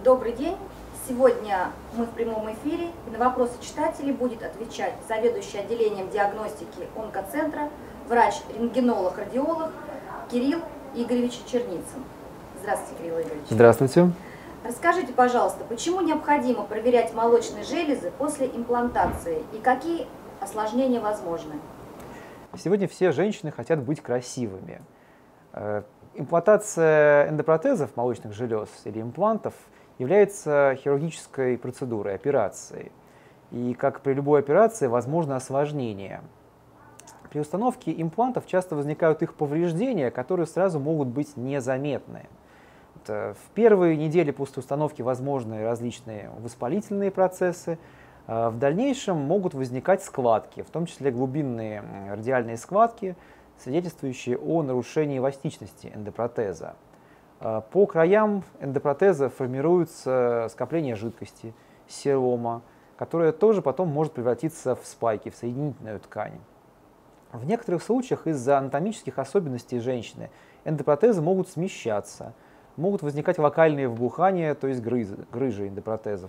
Добрый день! Сегодня мы в прямом эфире, и на вопросы читателей будет отвечать заведующий отделением диагностики онкоцентра, врач-рентгенолог-кардиолог Кирилл Игоревич Черницын. Здравствуйте, Кирилл Игоревич. Здравствуйте. Расскажите, пожалуйста, почему необходимо проверять молочные железы после имплантации и какие осложнения возможны? Сегодня все женщины хотят быть красивыми. Имплантация эндопротезов молочных желез или имплантов является хирургической процедурой, операцией. И, как при любой операции, возможно осложнение. При установке имплантов часто возникают их повреждения, которые сразу могут быть незаметны. В первые недели после установки возможны различные воспалительные процессы. В дальнейшем могут возникать складки, в том числе глубинные радиальные складки, свидетельствующие о нарушении эластичности эндопротеза. По краям эндопротеза формируются скопления жидкости, серома, которая тоже потом может превратиться в спайки, в соединительную ткань. В некоторых случаях из-за анатомических особенностей женщины эндопротезы могут смещаться, могут возникать локальные вбухания, то есть грыжи эндопротезов.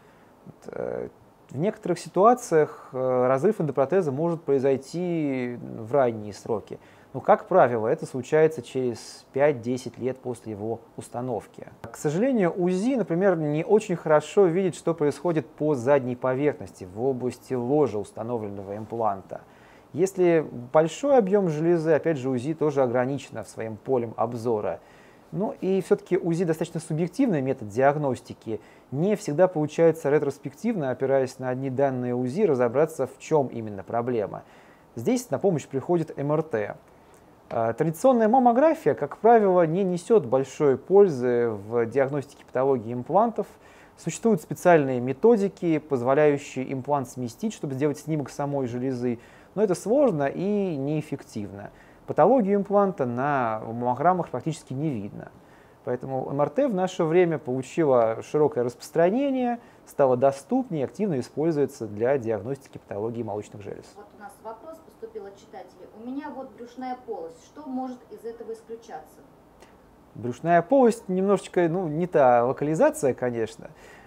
В некоторых ситуациях разрыв эндопротеза может произойти в ранние сроки. Но, как правило, это случается через 5-10 лет после его установки. К сожалению, УЗИ, например, не очень хорошо видит, что происходит по задней поверхности, в области ложа установленного импланта. Если большой объем железы, опять же, УЗИ тоже ограничено своим полем обзора. Ну и все-таки УЗИ достаточно субъективный метод диагностики. Не всегда получается ретроспективно, опираясь на одни данные УЗИ, разобраться, в чем именно проблема. Здесь на помощь приходит МРТ. Традиционная маммография, как правило, не несет большой пользы в диагностике патологии имплантов. Существуют специальные методики, позволяющие имплант сместить, чтобы сделать снимок самой железы, но это сложно и неэффективно. Патологию импланта на маммограммах практически не видно. Поэтому МРТ в наше время получила широкое распространение, стала доступнее и активно используется для диагностики патологии молочных желез. Вот у нас вопрос поступил от читателей. У меня вот брюшная полость. Что может из этого исключаться? Брюшная полость немножечко, не та локализация, конечно,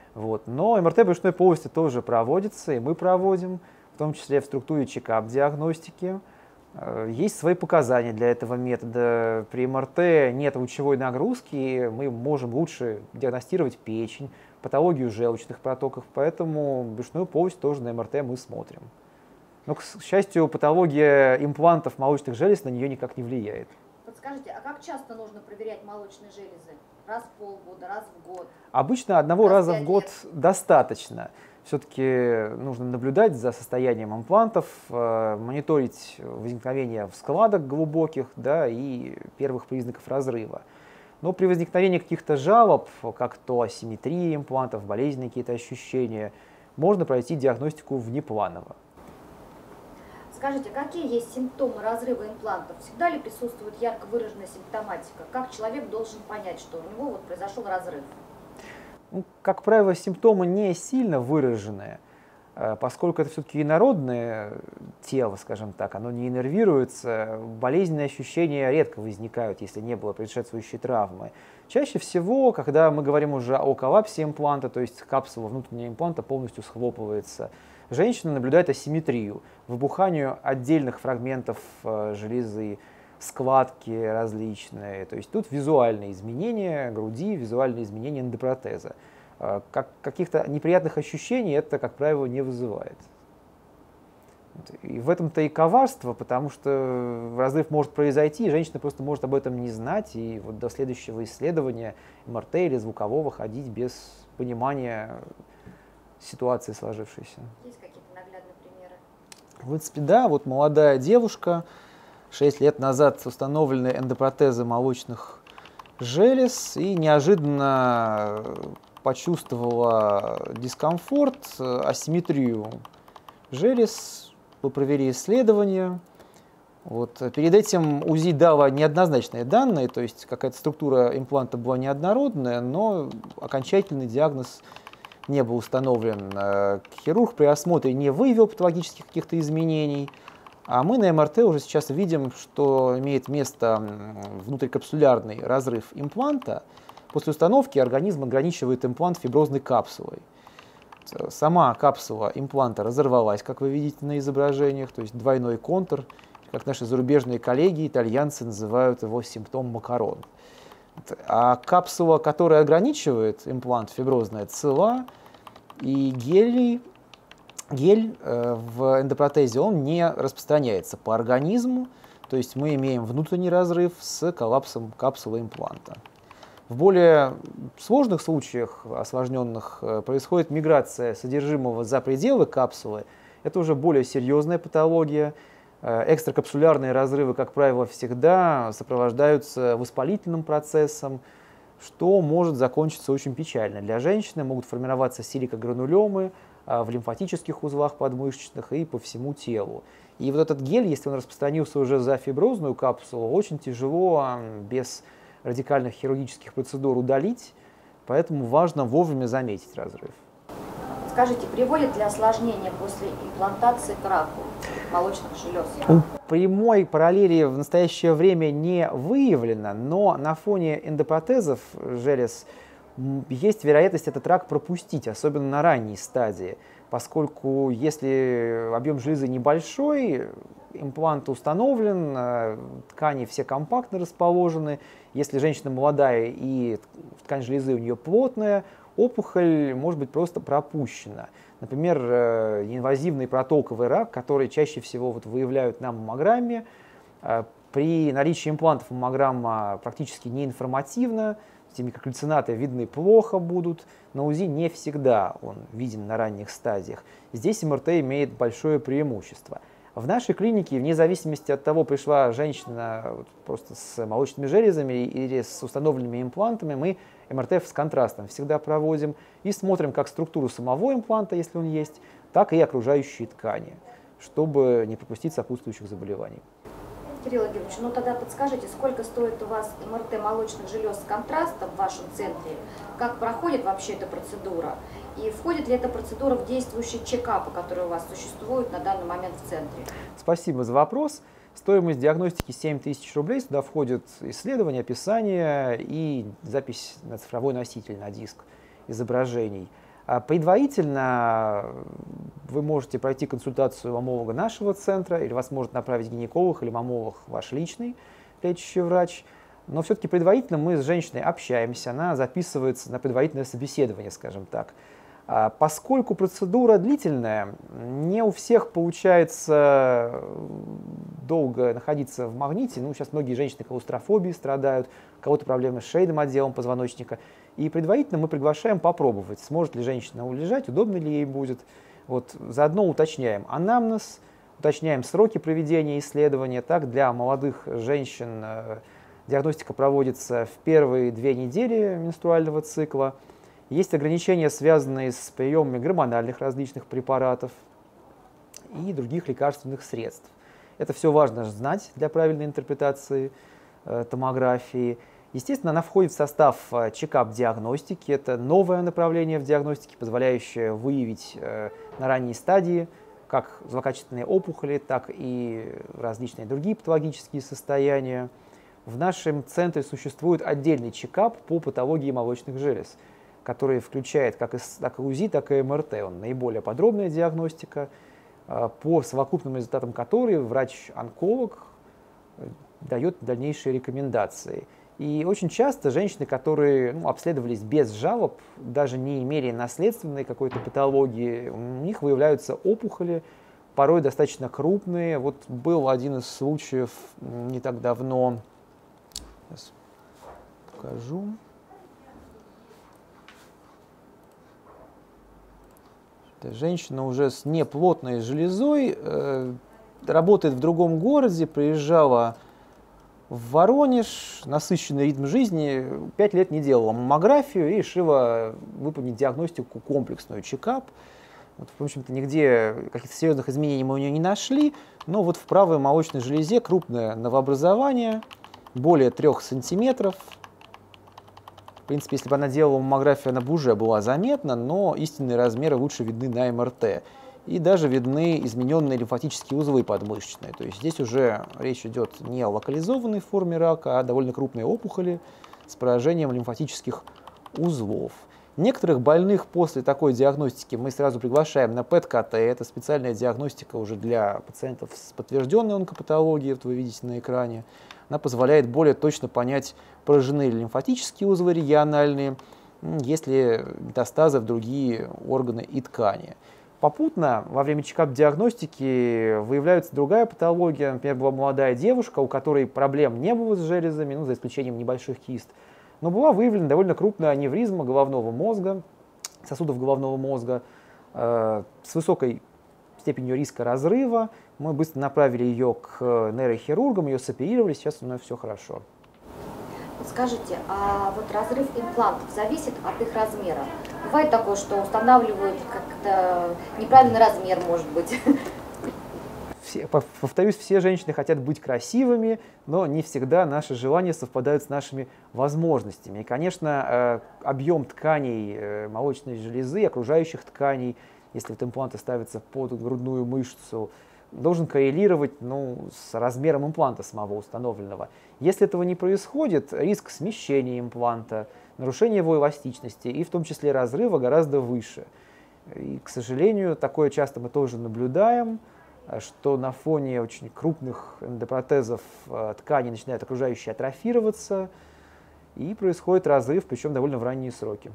но МРТ брюшной полости тоже проводится, и мы проводим, в том числе в структуре чекап-диагностики. Есть свои показания для этого метода. При МРТ нет лучевой нагрузки, мы можем лучше диагностировать печень, патологию желчных протоков, поэтому брюшную полость тоже на МРТ мы смотрим. Но, к счастью, патология имплантов молочных желез на нее никак не влияет. Подскажите, а как часто нужно проверять молочные железы? Раз в полгода, раз в год? Обычно одного раза в год достаточно. Все-таки нужно наблюдать за состоянием имплантов, мониторить возникновение складок глубоких, и первых признаков разрыва. Но при возникновении каких-то жалоб, как то асимметрии имплантов, болезненные какие-то ощущения, можно пройти диагностику внепланово. Скажите, какие есть симптомы разрыва имплантов? Всегда ли присутствует ярко выраженная симптоматика? Как человек должен понять, что у него произошел разрыв? Как правило, симптомы не сильно выраженные, поскольку это все-таки инородное тело, скажем так, оно не иннервируется, болезненные ощущения редко возникают, если не было предшествующей травмы. Чаще всего, когда мы говорим уже о коллапсе импланта, то есть капсула внутреннего импланта полностью схлопывается, женщина наблюдает асимметрию, выбуханию отдельных фрагментов железы, складки различные. То есть тут визуальные изменения груди, визуальные изменения эндопротеза. Каких-то неприятных ощущений это, как правило, не вызывает. И в этом-то и коварство, потому что разрыв может произойти, и женщина просто может об этом не знать, и до следующего исследования МРТ или звукового ходить без понимания ситуации сложившейся. Есть какие-то наглядные примеры? В принципе, да, молодая девушка, 6 лет назад установлены эндопротезы молочных желез и неожиданно почувствовала дискомфорт, асимметрию желез. Мы провели исследование. Перед этим УЗИ дало неоднозначные данные, то есть какая-то структура импланта была неоднородная, но окончательный диагноз не был установлен. Хирург при осмотре не выявил патологических каких-то изменений. А мы на МРТ уже сейчас видим, что имеет место внутрикапсулярный разрыв импланта, После установки организм ограничивает имплант фиброзной капсулой. Сама капсула импланта разорвалась, как вы видите на изображениях, то есть двойной контур, как наши зарубежные коллеги, итальянцы, называют его симптом Макарон. А капсула, которая ограничивает имплант фиброзная, цела, и гель в эндопротезе он не распространяется по организму, то есть мы имеем внутренний разрыв с коллапсом капсулы импланта. В более сложных случаях, осложненных, происходит миграция содержимого за пределы капсулы. Это уже более серьезная патология. Экстракапсулярные разрывы, как правило, всегда сопровождаются воспалительным процессом, что может закончиться очень печально. Для женщины могут формироваться силикогранулемы в лимфатических узлах подмышечных и по всему телу. И вот этот гель, если он распространился уже за фиброзную капсулу, очень тяжело без радикальных хирургических процедур удалить, поэтому важно вовремя заметить разрыв. Скажите, приводит ли осложнение после имплантации к раку молочных желез? Прямой параллели в настоящее время не выявлено, но на фоне эндопротезов желез есть вероятность этот рак пропустить, особенно на ранней стадии, поскольку если объем железы небольшой, имплант установлен, ткани все компактно расположены, если женщина молодая и ткань железы у нее плотная, опухоль может быть просто пропущена. Например, инвазивный протолковый рак, который чаще всего выявляют на маммограмме. При наличии имплантов маммограмма практически неинформативна, микрокальцинаты видны плохо будут, на УЗИ не всегда он виден на ранних стадиях. Здесь МРТ имеет большое преимущество. В нашей клинике, вне зависимости от того, пришла женщина просто с молочными железами или с установленными имплантами, мы МРТ с контрастом всегда проводим и смотрим как структуру самого импланта, если он есть, так и окружающие ткани, чтобы не пропустить сопутствующих заболеваний. Кирилл Георгиевич, ну тогда подскажите, сколько стоит у вас МРТ молочных желез с контрастом в вашем центре, как проходит вообще эта процедура, и входит ли эта процедура в действующие чекапы, которые у вас существуют на данный момент в центре? Спасибо за вопрос. Стоимость диагностики 7000 рублей, сюда входит исследование, описание и запись на цифровой носитель, на диск изображений. Предварительно вы можете пройти консультацию маммолога нашего центра, или вас может направить гинеколог или маммолог ваш личный лечащий врач. Но все-таки предварительно мы с женщиной общаемся, она записывается на предварительное собеседование, скажем так. Поскольку процедура длительная, не у всех получается долго находиться в магните. Ну, сейчас многие женщины клаустрофобией страдают, у кого-то проблемы с шейным отделом позвоночника. И предварительно мы приглашаем попробовать, сможет ли женщина улежать, удобно ли ей будет. Вот, заодно уточняем анамнез, уточняем сроки проведения исследования. Так, для молодых женщин диагностика проводится в первые 2 недели менструального цикла. Есть ограничения, связанные с приемами гормональных различных препаратов и других лекарственных средств. Это все важно знать для правильной интерпретации томографии. Естественно, она входит в состав чекап-диагностики. Это новое направление в диагностике, позволяющее выявить на ранней стадии как злокачественные опухоли, так и различные другие патологические состояния. В нашем центре существует отдельный чекап по патологии молочных желез, который включает как и УЗИ, так и МРТ. Он наиболее подробная диагностика, по совокупным результатам которой врач-онколог дает дальнейшие рекомендации. И очень часто женщины, которые обследовались без жалоб, даже не имели наследственной какой-то патологии, у них выявляются опухоли, порой достаточно крупные. Вот был один из случаев не так давно, сейчас покажу. Женщина уже с неплотной железой, работает в другом городе, приезжала в Воронеж, насыщенный ритм жизни, 5 лет не делала маммографию и решила выполнить диагностику комплексную, чекап. Вот, в общем-то, нигде каких-то серьезных изменений мы у нее не нашли, но вот в правой молочной железе крупное новообразование, более 3 сантиметров. В принципе, если бы она делала маммографию, она бы уже была заметна, но истинные размеры лучше видны на МРТ. И даже видны измененные лимфатические узлы подмышечные. То есть здесь уже речь идет не о локализованной форме рака, а довольно крупные опухоли с поражением лимфатических узлов. Некоторых больных после такой диагностики мы сразу приглашаем на ПЭТ-КТ. Это специальная диагностика уже для пациентов с подтвержденной онкопатологией, вот вы видите на экране. Она позволяет более точно понять, поражены ли лимфатические узлы региональные, есть ли метастазы в другие органы и ткани. Попутно во время чекап-диагностики выявляется другая патология. Например, была молодая девушка, у которой проблем не было с железами, за исключением небольших кист. Но была выявлена довольно крупная аневризма головного мозга, сосудов головного мозга с высокой степенью риска разрыва. Мы быстро направили ее к нейрохирургам, ее соперировали, сейчас у нее все хорошо. Скажите, а вот разрыв имплантов зависит от их размера? Бывает такое, что устанавливают как-то неправильный размер, может быть? Повторюсь, все женщины хотят быть красивыми, но не всегда наши желания совпадают с нашими возможностями. И, конечно, объем тканей молочной железы, окружающих тканей, если вот импланты ставятся под грудную мышцу, должен коррелировать с размером импланта самого установленного. Если этого не происходит, риск смещения импланта, нарушения его эластичности и в том числе разрыва гораздо выше. И, к сожалению, такое часто мы тоже наблюдаем, что на фоне очень крупных эндопротезов ткани начинает окружающие атрофироваться, и происходит разрыв, причем довольно в ранние сроки.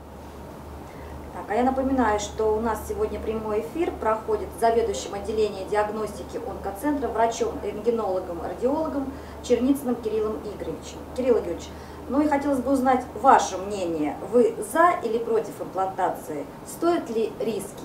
Так, а я напоминаю, что у нас сегодня прямой эфир проходит с заведующим отделением диагностики онкоцентра, врачом-рентгенологом, радиологом Черницыным Кириллом Игоревичем. Кирилл Игоревич, ну и хотелось бы узнать ваше мнение. Вы за или против имплантации? Стоят ли риски?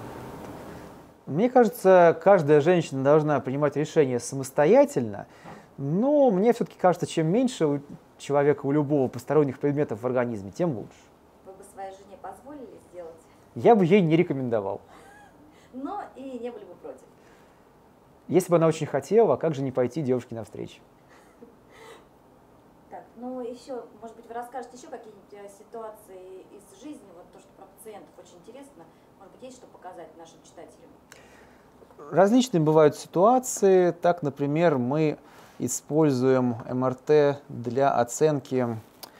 Мне кажется, каждая женщина должна принимать решение самостоятельно, но мне все-таки кажется, чем меньше у человека, у любого посторонних предметов в организме, тем лучше. Вы бы своей жене позволили сделать? Я бы ей не рекомендовал. Но и не были бы против? Если бы она очень хотела, как же не пойти девушке навстречу? Так, ну еще, может быть, вы расскажете еще какие-нибудь ситуации из жизни, вот то, что про пациентов очень интересно, может быть, есть что показать нашим читателям? Различные бывают ситуации. Так, например, мы используем МРТ для оценки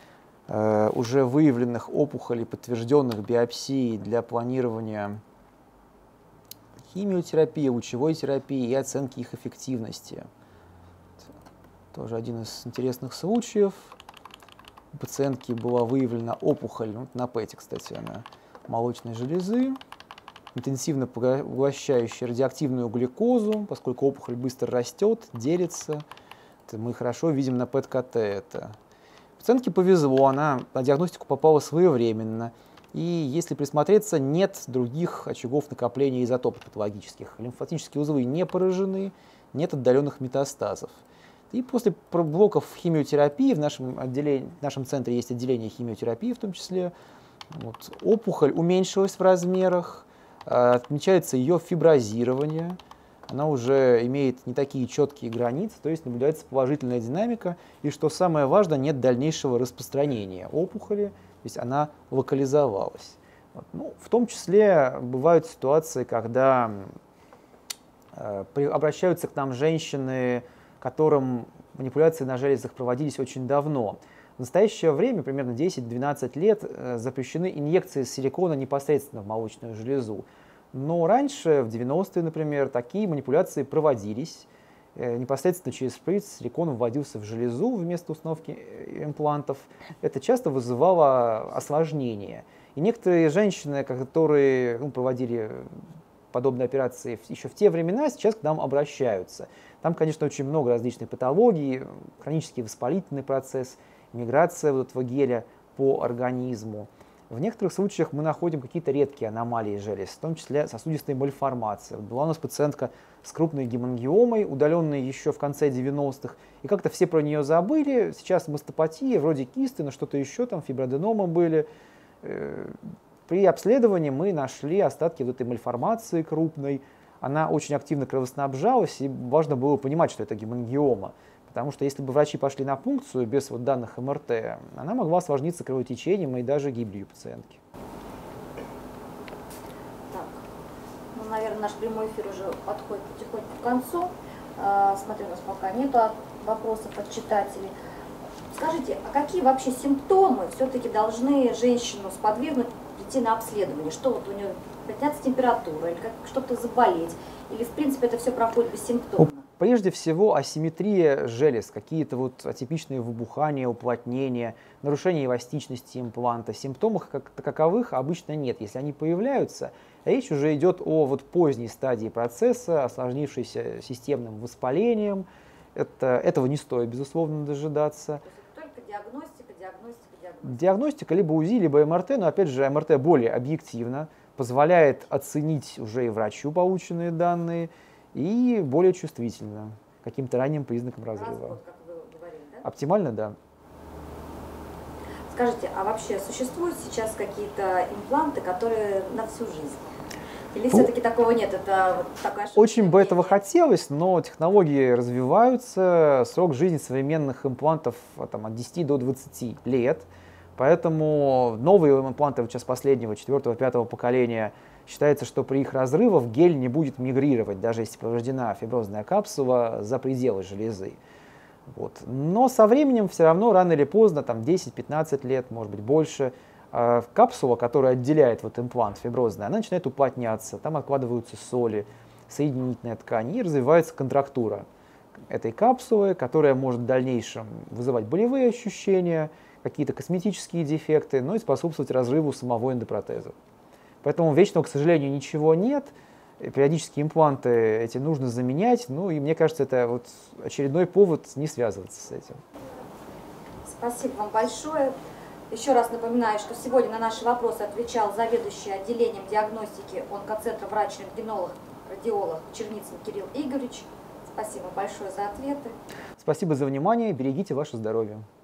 уже выявленных опухолей, подтвержденных биопсией для планирования химиотерапии, лучевой терапии и оценки их эффективности. Тоже один из интересных случаев. У пациентки была выявлена опухоль, на ПЭТе, кстати, она, молочной железы, интенсивно поглощающая радиоактивную глюкозу, поскольку опухоль быстро растет, делится. Это мы хорошо видим на ПЭТ-КТ это. Пациентке повезло, она на диагностику попала своевременно. И если присмотреться, нет других очагов накопления изотопов патологических. Лимфатические узлы не поражены, нет отдаленных метастазов. И после блоков химиотерапии, в нашем центре есть отделение химиотерапии в том числе, опухоль уменьшилась в размерах, отмечается ее фиброзирование, она уже имеет не такие четкие границы, то есть наблюдается положительная динамика, и что самое важное, нет дальнейшего распространения опухоли, то есть она локализовалась. В том числе бывают ситуации, когда обращаются к нам женщины, которым манипуляции на железах проводились очень давно. В настоящее время, примерно 10-12 лет, запрещены инъекции силикона непосредственно в молочную железу. Но раньше, в 90-е, например, такие манипуляции проводились. Непосредственно через шприц силикон вводился в железу вместо установки имплантов. Это часто вызывало осложнения. И некоторые женщины, которые проводили подобные операции еще в те времена, сейчас к нам обращаются. Там, конечно, очень много различных патологий, хронический воспалительный процесс, миграция вот этого геля по организму. В некоторых случаях мы находим какие-то редкие аномалии желез, в том числе сосудистые мальформации. Была у нас пациентка с крупной гемангиомой, удаленной еще в конце 90-х, и как-то все про нее забыли. Сейчас мастопатия, вроде кисты, но что-то еще, там фиброденомы были. При обследовании мы нашли остатки вот этой мальформации крупной. Она очень активно кровоснабжалась, и важно было понимать, что это гемангиома. Потому что если бы врачи пошли на пункцию без данных МРТ, она могла осложниться кровотечением и даже гибелью пациентки. Так, наверное, наш прямой эфир уже подходит потихоньку к концу. Смотрю, у нас пока нет вопросов от читателей. Скажите, а какие вообще симптомы все-таки должны женщину сподвигнуть прийти на обследование? Что вот у нее подняться температура, или как что-то заболеть, или в принципе это все проходит бессимптомно? Прежде всего, асимметрия желез, какие-то вот атипичные выбухания, уплотнения, нарушение эластичности импланта. Симптомов как таковых обычно нет. Если они появляются, речь уже идет о вот поздней стадии процесса, осложнившейся системным воспалением. Этого не стоит, безусловно, дожидаться. То есть только диагностика. Диагностика либо УЗИ, либо МРТ, но опять же МРТ более объективно, позволяет оценить уже и врачу полученные данные, и более чувствительно к каким-то ранним признакам разрыва. Развод, как вы говорили, да? Оптимально, да. Скажите, а вообще существуют сейчас какие-то импланты, которые на всю жизнь? Или все-таки такого нет? Это вот такая ошибка? Очень бы этого хотелось, но технологии развиваются, срок жизни современных имплантов там, от 10 до 20 лет. Поэтому новые импланты вот сейчас последнего, 4-го, 5-го поколения, считается, что при их разрывах гель не будет мигрировать, даже если повреждена фиброзная капсула за пределы железы. Вот. Но со временем все равно, рано или поздно, там 10-15 лет, может быть больше, капсула, которая отделяет вот имплант фиброзный, она начинает уплотняться, там откладываются соли, соединительная ткань, и развивается контрактура этой капсулы, которая может в дальнейшем вызывать болевые ощущения, какие-то косметические дефекты, но и способствовать разрыву самого эндопротеза. Поэтому вечного, к сожалению, ничего нет. Периодически импланты эти нужно заменять. Ну и мне кажется, это вот очередной повод не связываться с этим. Спасибо вам большое. Еще раз напоминаю, что сегодня на наши вопросы отвечал заведующий отделением диагностики онкоцентра врач-рентгенолог, радиолог Черницын Кирилл Игоревич. Спасибо большое за ответы. Спасибо за внимание. Берегите ваше здоровье.